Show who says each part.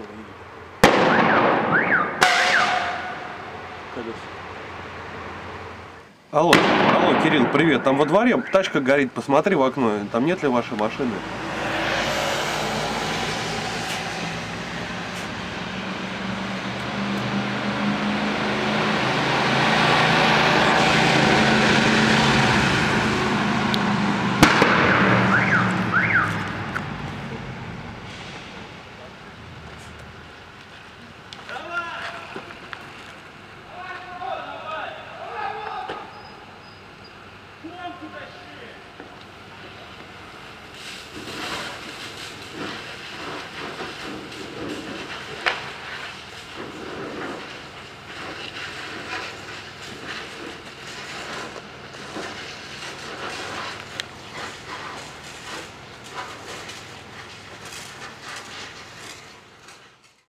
Speaker 1: Алло, Кирилл, привет. Там во дворе тачка горит, посмотри в окно, там нет ли вашей машины?